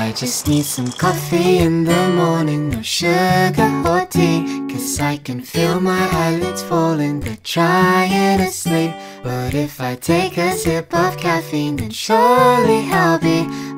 I just need some coffee in the morning, no sugar or tea, 'cause I can feel my eyelids falling, they're trying to sleep. But if I take a sip of caffeine, then surely I'll be